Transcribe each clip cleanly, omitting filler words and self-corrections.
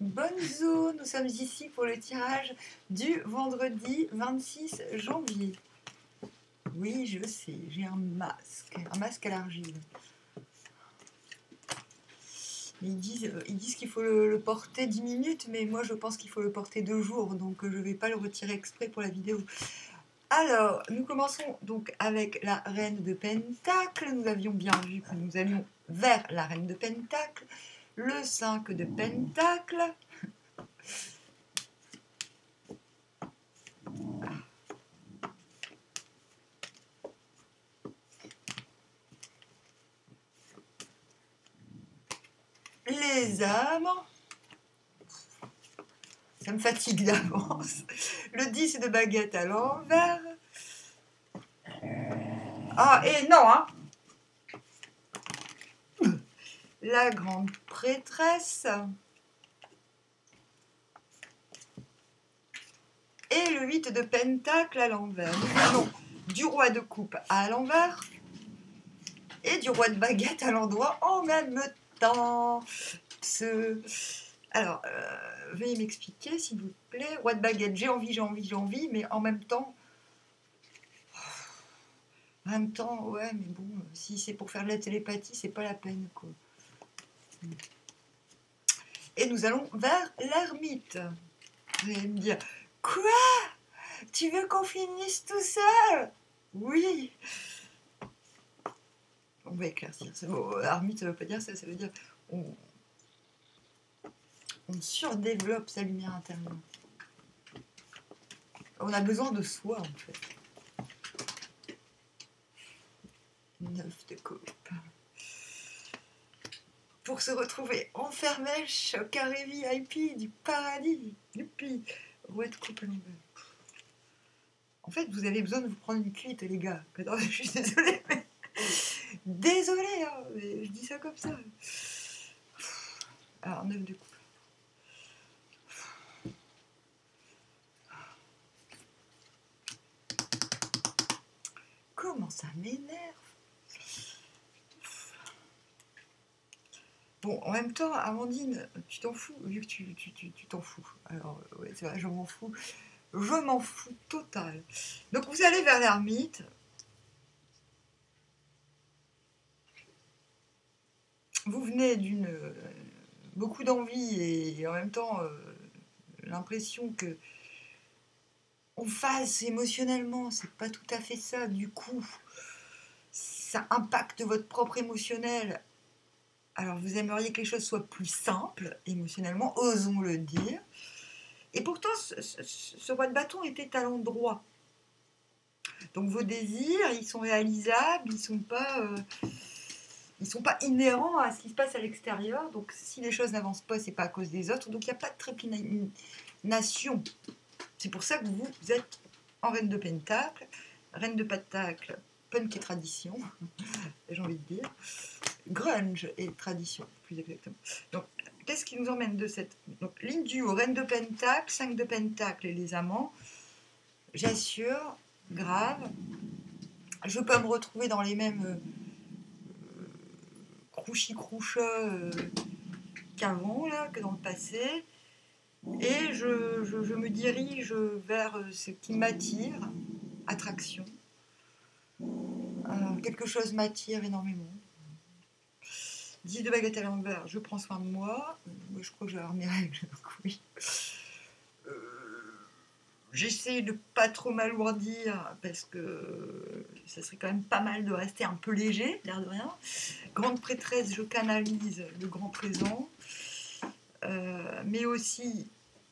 Bonjour, nous sommes ici pour le tirage du vendredi 26 janvier. Oui, je sais, j'ai un masque à l'argile. Ils disent qu'il faut le porter 10 minutes, mais moi je pense qu'il faut le porter 2 jours, donc je ne vais pas le retirer exprès pour la vidéo. Alors, nous commençons donc avec la reine de Pentacle. Nous avions bien vu que nous allions vers la reine de Pentacle. Le 5 de Pentacle. Les amants. Ça me fatigue d'avance. Le 10 de baguette à l'envers. Ah, et non, hein. La grande prêtresse. Et le 8 de pentacle à l'envers. Nous avons du roi de coupe à l'envers et du roi de baguette à l'endroit en même temps. Alors, veuillez m'expliquer s'il vous plaît. Roi de baguette, j'ai envie, mais en même temps... ouais, mais bon, si c'est pour faire de la télépathie, c'est pas la peine, quoi. Et nous allons vers l'ermite. Vous allez me dire, quoi? Tu veux qu'on finisse tout seul? Oui. On va éclaircir. Bon, l'ermite, ça veut pas dire ça, ça veut dire on surdéveloppe sa lumière intérieure. On a besoin de soi, en fait. 9 de coupe. Pour se retrouver enfermé au carré VIP du paradis. Youpi. Roi de coupe à l'envers. En fait, vous avez besoin de vous prendre une cuite, les gars. Attends, je suis désolée, mais... Désolée, hein, mais je dis ça comme ça. Alors, 9 de coupe. Comment ça m'énerve. Bon, en même temps, Amandine, tu t'en fous, vu que tu t'en fous. Alors, ouais, c'est vrai, je m'en fous. Je m'en fous total. Donc, vous allez vers l'ermite. Vous venez d'une... beaucoup d'envie et en même temps, l'impression que on fasse émotionnellement, c'est pas tout à fait ça. Du coup, ça impacte votre propre émotionnel. Alors, vous aimeriez que les choses soient plus simples émotionnellement, osons le dire. Et pourtant, ce roi de bâton était à l'endroit. Donc, vos désirs, ils sont réalisables, ils sont pas inhérents à ce qui se passe à l'extérieur. Donc, si les choses n'avancent pas, c'est pas à cause des autres. Donc, il n'y a pas de trépination. C'est pour ça que vous êtes en reine de pentacle, reine de pentacle, punk et tradition, j'ai envie de dire. Grunge et tradition, plus exactement. Donc, qu'est-ce qui nous emmène de cette donc, ligne du haut, reine de pentacle, 5 de pentacle et les amants. J'assure, grave, je peux me retrouver dans les mêmes crouchis-crouchats qu'avant, là, que dans le passé. Et je me dirige vers ce qui m'attire, attraction. Quelque chose m'attire énormément. 10 de baguette à l'envers, je prends soin de moi. Je crois que je vais avoir mes règles, donc oui. J'essaie de pas trop m'alourdir parce que ça serait quand même pas mal de rester un peu léger, l'air de rien. Grande prêtresse, je canalise le grand présent. Mais aussi,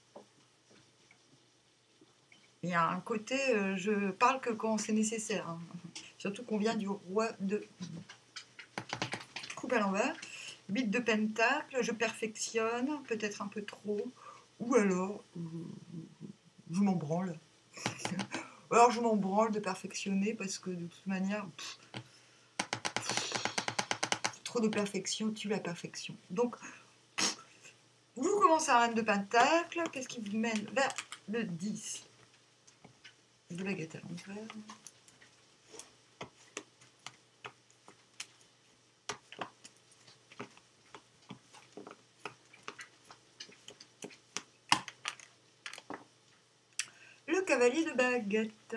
il y a un côté, je parle que quand c'est nécessaire. Hein. Surtout qu'on vient du roi de coupe à l'envers. 8 de pentacle, je perfectionne, peut-être un peu trop. Ou alors, je m'en branle. Alors je m'en branle de perfectionner parce que de toute manière, trop de perfection tue la perfection. Donc, vous commencez à reine de pentacle. Qu'est-ce qui vous mène vers le 10 de baguette à l'envers. cavalier de baguette.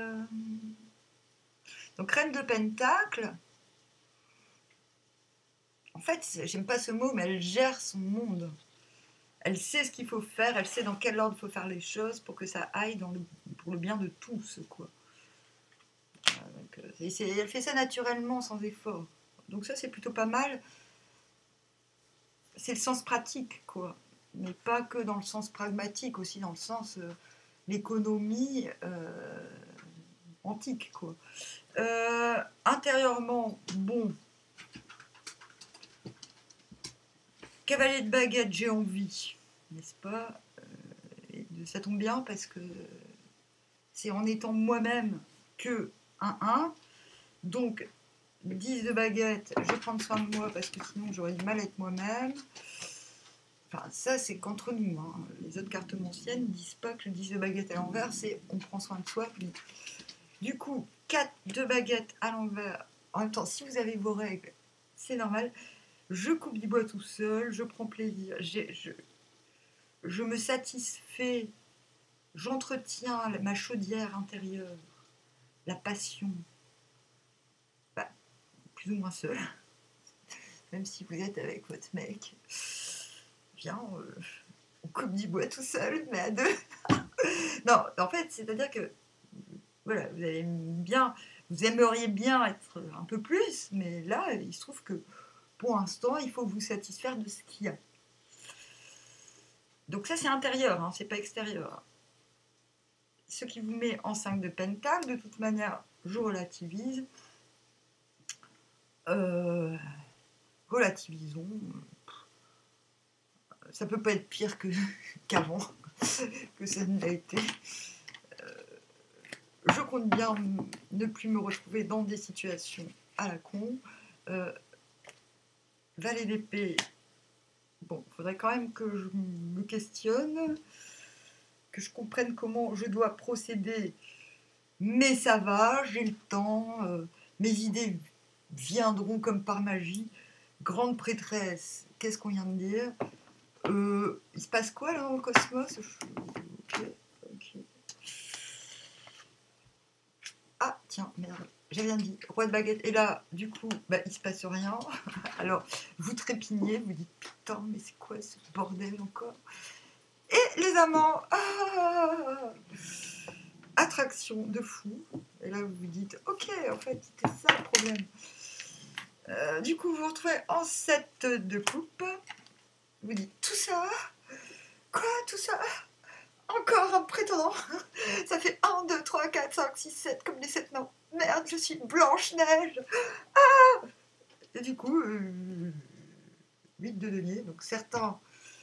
Donc reine de pentacle. En fait, j'aime pas ce mot, mais elle gère son monde. Elle sait ce qu'il faut faire, elle sait dans quel ordre il faut faire les choses pour que ça aille pour le bien de tous, quoi. Donc, elle fait ça naturellement, sans effort. Donc ça, c'est plutôt pas mal. C'est le sens pratique, quoi. Mais pas que dans le sens pragmatique, aussi dans le sens l'économie antique, quoi. Intérieurement, bon. Cavalier de baguette, j'ai envie, n'est-ce pas? Ça tombe bien parce que c'est en étant moi-même que 1-1. Donc, 10 de baguette, je vais prendre soin de moi parce que sinon j'aurais du mal à être moi-même. Enfin, ça c'est qu'entre nous. Hein. Les autres cartomanciennes ne disent pas que le 10 de baguette à l'envers, c'est on prend soin de soi. Mais... Du coup, 4 de baguette à l'envers. En même temps, si vous avez vos règles, c'est normal. Je coupe du bois tout seul, je prends plaisir, je me satisfais, j'entretiens ma chaudière intérieure, la passion, bah, plus ou moins seule, même si vous êtes avec votre mec, bien, on coupe du bois tout seul, mais à deux. Non, en fait, c'est-à-dire que, voilà, vous aimeriez bien être un peu plus, mais là, il se trouve que, pour l'instant, il faut vous satisfaire de ce qu'il y a. Donc ça, c'est intérieur, hein, c'est pas extérieur. Ce qui vous met en 5 de pentacle, de toute manière, je relativise. Relativisons. Ça peut pas être pire qu'avant, que ça ne l'a été. Je compte bien ne plus me retrouver dans des situations à la con. Valet d'épée. Bon, il faudrait quand même que je me questionne, que je comprenne comment je dois procéder. Mais ça va, j'ai le temps. Mes idées viendront comme par magie. Grande prêtresse, qu'est-ce qu'on vient de dire? Il se passe quoi là dans le cosmos? Okay. Ah, tiens, merde, j'ai rien dit. Roi de baguette. Et là, du coup, bah, il se passe rien. Alors, vous trépignez, vous dites putain, mais c'est quoi ce bordel encore? Et les amants, attraction de fou. Et là, vous vous dites ok, en fait, c'était ça le problème. Du coup, vous vous retrouvez en 7 de coupe. Vous dites tout ça? Quoi, tout ça? Encore un prétendant? Ça fait 1, 2, 3, 4, 5, 6, 7, comme les 7 noms. Merde, je suis Blanche-Neige. Ah! Et du coup, 8 de denier. Donc certains...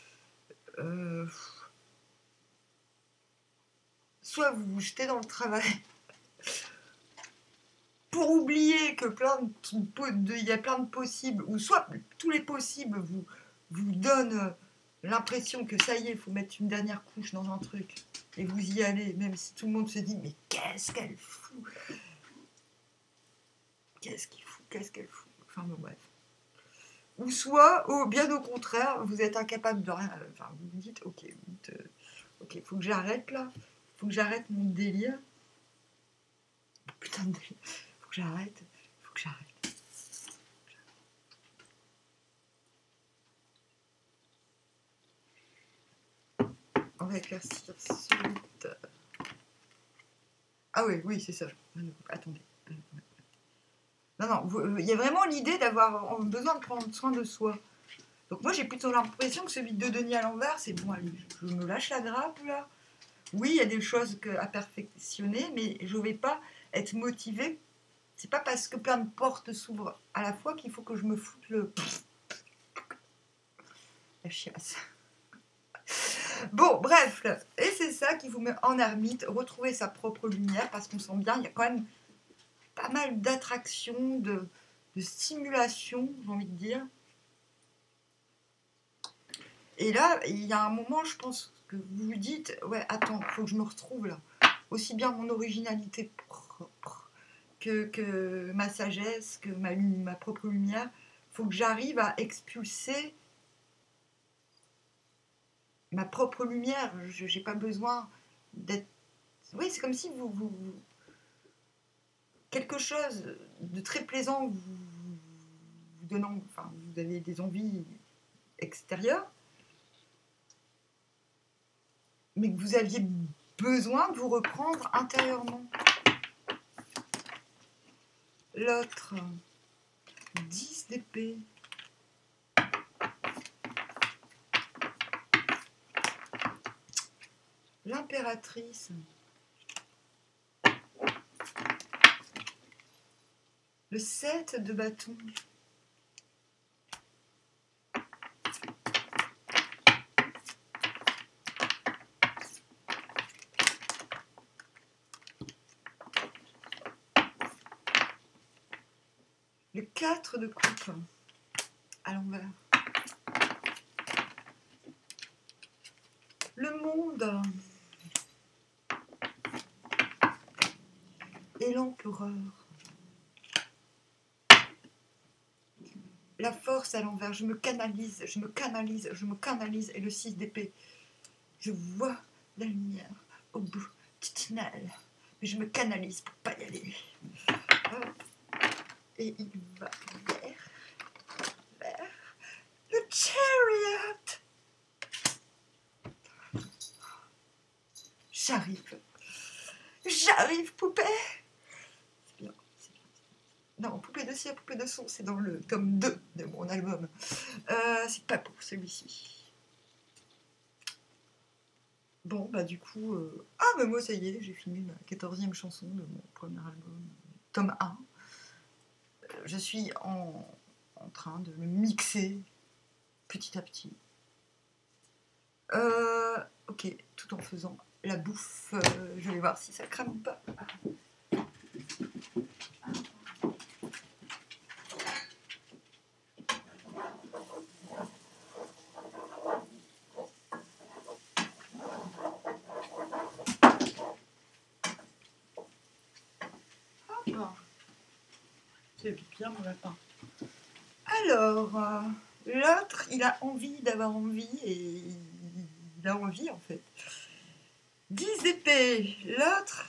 soit vous vous jetez dans le travail pour oublier que il y a plein de possibles, ou soit tous les possibles vous donnent l'impression que ça y est, il faut mettre une dernière couche dans un truc, et vous y allez, même si tout le monde se dit mais qu'est-ce qu'elle fout? Qu'est-ce qu'elle fout? Enfin bon, bref. Ou soit, bien au contraire, vous êtes incapable de rien, enfin vous vous dites ok, faut que j'arrête là, faut que j'arrête mon délire. Putain de délire. Faut que j'arrête. On va éclaircir suite. Ah oui, c'est ça. Attendez. Non, il y a vraiment l'idée d'avoir besoin de prendre soin de soi. Donc moi, j'ai plutôt l'impression que celui de Denis à l'envers, c'est bon, allez, je me lâche la grappe, là. Oui, il y a des choses à perfectionner, mais je ne vais pas être motivée. C'est pas parce que plein de portes s'ouvrent à la fois qu'il faut que je me foute la chiasse. Bon, bref, et c'est ça qui vous met en ermite, retrouver sa propre lumière, parce qu'on sent bien, il y a quand même pas mal d'attraction, de stimulation, j'ai envie de dire. Et là, il y a un moment, je pense que vous vous dites, ouais, attends, il faut que je me retrouve là. Aussi bien mon originalité propre que ma sagesse, que ma propre lumière. Il faut que j'arrive à expulser ma propre lumière. Je n'ai pas besoin d'être Oui, c'est comme si quelque chose de très plaisant vous donnant, enfin, vous avez des envies extérieures, mais que vous aviez besoin de vous reprendre intérieurement. L'autre, 10 d'épée. L'impératrice. Le 7 de bâton. Le 4 de coupe à l'envers. Le monde et l'empereur. La force à l'envers, je me canalise, je me canalise, je me canalise. Et le 6 d'épée, je vois la lumière au bout du tunnel. Mais je me canalise pour pas y aller. Hop. Et il va vers le chariot. J'arrive, poupée. C'est bien, c'est bien. Non, poupée de cire, poupée de son, c'est dans le tome 2 de mon album. C'est pas pour celui-ci. Bon, bah du coup... Ah, bah moi, ça y est, j'ai fini ma 14e chanson de mon premier album, tome 1. Je suis en train de le mixer petit à petit. Ok, tout en faisant la bouffe. Je vais voir si ça crame ou pas. C'est bien mon lapin. Alors, l'autre, il a envie d'avoir envie et il a envie en fait. 10 épées. L'autre,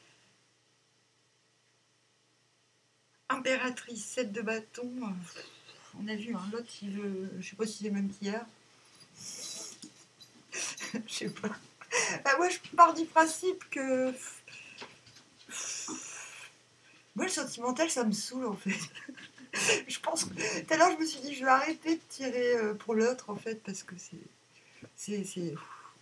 impératrice, 7 de bâton. On a vu, hein, l'autre, il veut. Je sais pas si c'est le même qu'hier. Je sais pas. Ah, moi, je pars du principe que. Moi, le sentimental, ça me saoule en fait. Je pense que tout à l'heure, je me suis dit, je vais arrêter de tirer pour l'autre en fait, parce que c'est.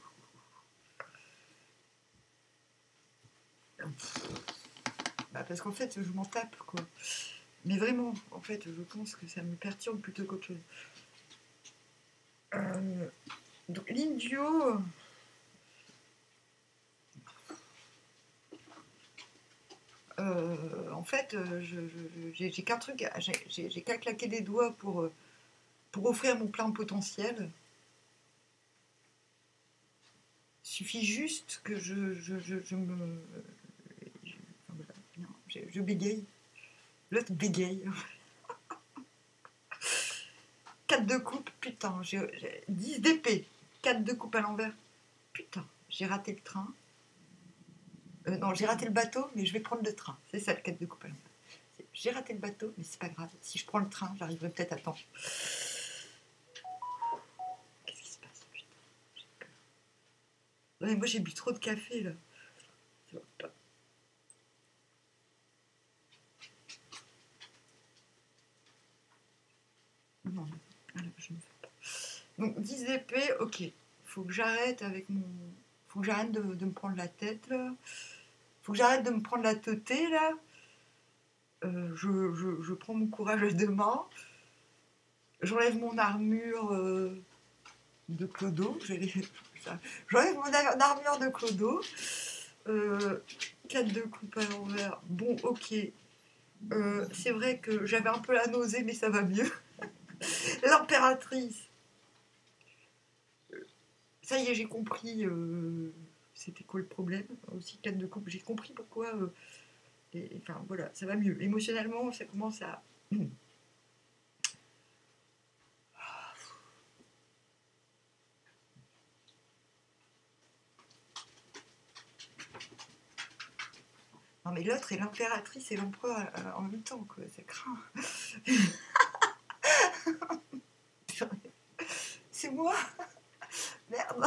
Bah, parce qu'en fait, je m'en tape quoi. Mais vraiment, en fait, je pense que ça me perturbe plutôt qu'autre chose. Donc, l'indio. En fait, j'ai qu'un truc, j'ai qu'à claquer des doigts pour offrir mon plein potentiel. Il suffit juste que je me. Je bégaye. L'autre bégaye. 4 de coupe, putain, j'ai 10 d'épée. 4 de coupe à l'envers. Putain, j'ai raté le train. Non, j'ai raté le bateau, mais je vais prendre le train. C'est ça le 4 de coupe à l'envers. J'ai raté le bateau, mais c'est pas grave. Si je prends le train, j'arriverai peut-être à temps. Qu'est-ce qui se passe, putain? J'ai peur. Ouais, moi j'ai bu trop de café là. Ça va pas. Non, alors je ne fais pas. Donc 10 épées, ok. Faut que j'arrête avec mon. Faut que j'arrête de me prendre la tête là. Faut que j'arrête de me prendre la teutée là. Je prends mon courage à deux mains. J'enlève mon armure de clodo. J'enlève mon armure de clodo. 4 de coupe à l'envers. Bon, ok. C'est vrai que j'avais un peu la nausée, mais ça va mieux. L'impératrice. Ça y est, j'ai compris. C'était quoi le problème? Aussi 4 de coupe. J'ai compris pourquoi. Enfin, voilà, ça va mieux. Émotionnellement, ça commence à. Non mais l'autre est l'impératrice et l'empereur en même temps, quoi, ça craint. C'est moi. Merde.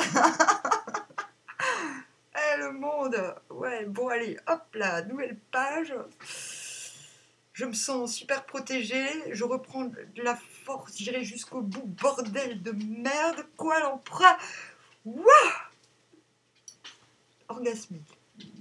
Le monde. Ouais, bon allez, hop là, nouvelle page. Je me sens super protégée, je reprends de la force, j'irai jusqu'au bout, bordel de merde, quoi l'empereur. Wouah, orgasmique.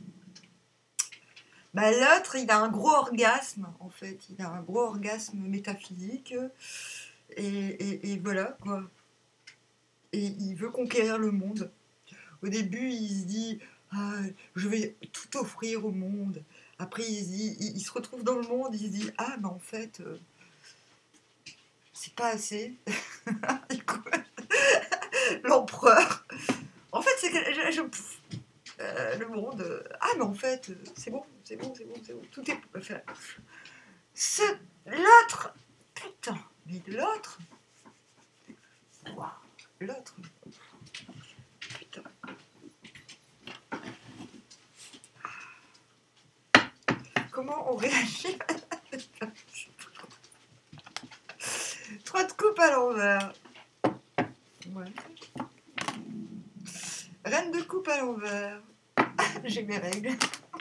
Bah, l'autre, il a un gros orgasme, en fait, il a un gros orgasme métaphysique, et voilà, quoi. Et il veut conquérir le monde. Au début, il se dit, ah, je vais tout offrir au monde. Après, il se retrouve dans le monde, il se dit, ah, mais en fait, c'est pas assez. L'empereur. En fait, c'est que le monde. Ah, mais en fait, c'est bon, c'est bon, c'est bon, c'est bon. Tout est. Enfin, l'autre. Putain, mais l'autre. Waouh, l'autre. Putain. Comment on réagit? 3 de coupe à l'envers. Ouais. Reine de coupe à l'envers. J'ai mes règles.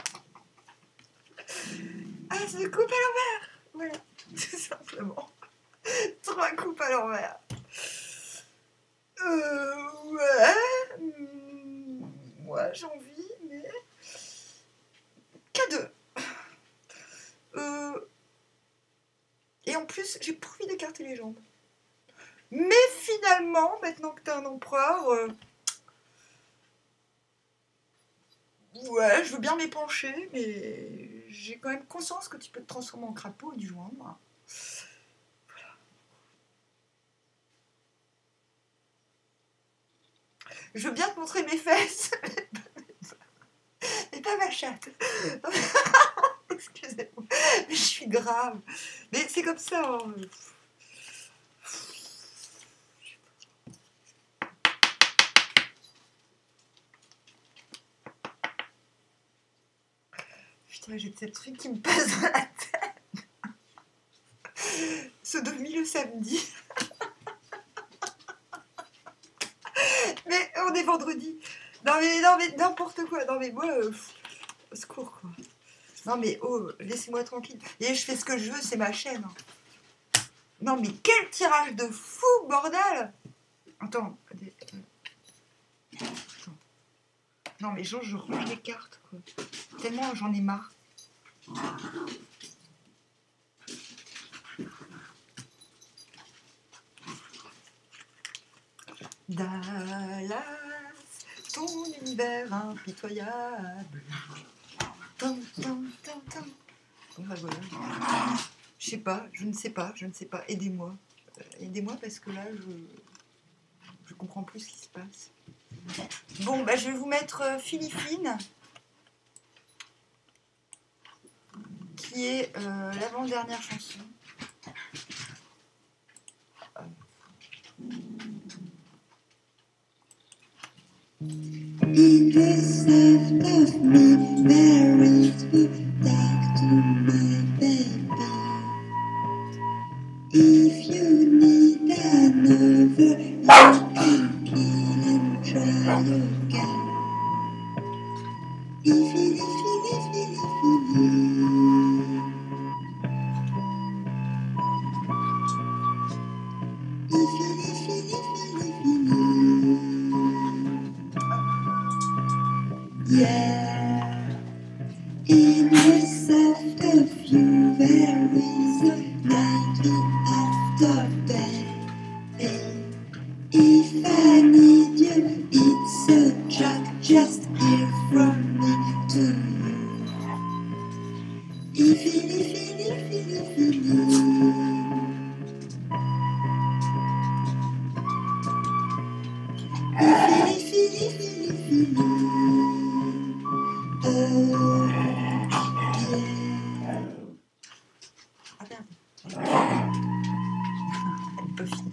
As de coupe à l'envers. Voilà, tout simplement. 3 coupes à l'envers. Ouais. Moi, j'ai envie, mais. K2. Et en plus, j'ai pas envie d'écarter les jambes. Mais finalement, maintenant que t'es un empereur, ouais, je veux bien m'épancher, mais j'ai quand même conscience que tu peux te transformer en crapaud et du joindre. Voilà. Je veux bien te montrer mes fesses, mais pas ma chatte. Excusez-moi, mais je suis grave. Mais c'est comme ça. Hein. Putain, j'ai ce truc qui me passe dans la tête. Sodomie le samedi. Mais on est vendredi. Non mais n'importe quoi. Non mais moi, au secours quoi. Non mais oh, laissez-moi tranquille. Et je fais ce que je veux, c'est ma chaîne. Non mais quel tirage de fou, bordel. Attends. Non mais genre, je range les cartes quoi. Tellement j'en ai marre. Dallas, ton univers impitoyable. Bon bah voilà. Je sais pas, je ne sais pas, aidez-moi. Aidez-moi parce que là, je comprends plus ce qui se passe. Bon, bah je vais vous mettre Philippine, qui est l'avant-dernière chanson. In the soft of me, there is food back to my baby. If you need another, you can peel and try again. If yeah, in the soft of you there is a night after baby. If I need you, it's a track just here from me to you. Ah merde. Elle n'est pas finie.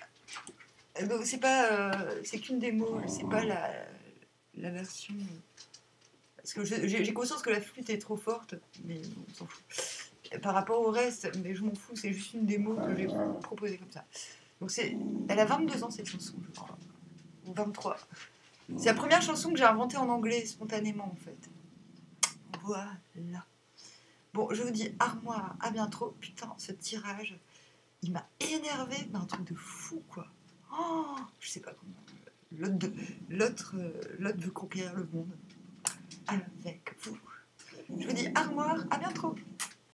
Donc c'est pas, c'est qu'une démo, c'est pas la version Parce que j'ai conscience que la flûte est trop forte, mais on s'en fout. Par rapport au reste, mais je m'en fous, c'est juste une démo que j'ai proposée comme ça. Donc elle a 22 ans cette chanson, je crois. Ou 23. C'est la première chanson que j'ai inventée en anglais spontanément en fait. Voilà. Bon, je vous dis armoire, à bientôt. Putain, ce tirage, il m'a énervé, mais un truc de fou quoi. Oh, je sais pas comment. L'autre veut conquérir le monde avec vous. Je vous dis armoire, à bientôt.